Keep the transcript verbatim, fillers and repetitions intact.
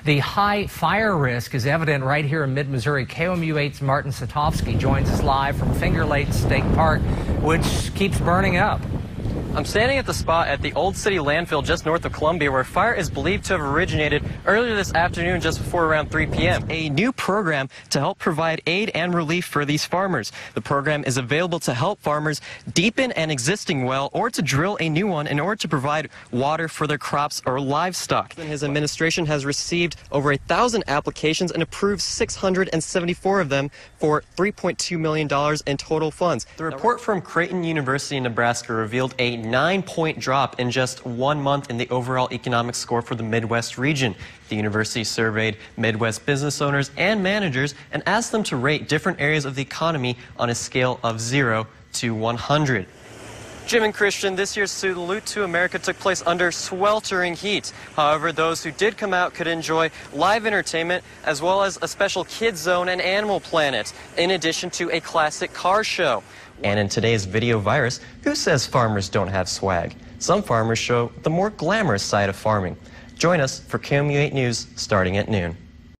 The high fire risk is evident right here in mid-Missouri. K O M U eight's Martin Sutovsky joins us live from Finger Lakes State Park, which keeps burning up. I'm standing at the spot at the Old City landfill just north of Columbia, where fire is believed to have originated earlier this afternoon just before around three p m A new program to help provide aid and relief for these farmers. The program is available to help farmers deepen an existing well or to drill a new one in order to provide water for their crops or livestock. And his administration has received over a thousand applications and approved six hundred seventy-four of them for three point two million dollars in total funds. The report from Creighton University in Nebraska revealed a nine-point drop in just one month in the overall economic score for the Midwest region. The university surveyed Midwest business owners and managers and asked them to rate different areas of the economy on a scale of zero to one hundred. Jim and Christian, this year's Salute to America took place under sweltering heat. However, those who did come out could enjoy live entertainment as well as a special kids zone and Animal Planet, in addition to a classic car show. And in today's video virus, who says farmers don't have swag? Some farmers show the more glamorous side of farming. Join us for K O M U eight News starting at noon.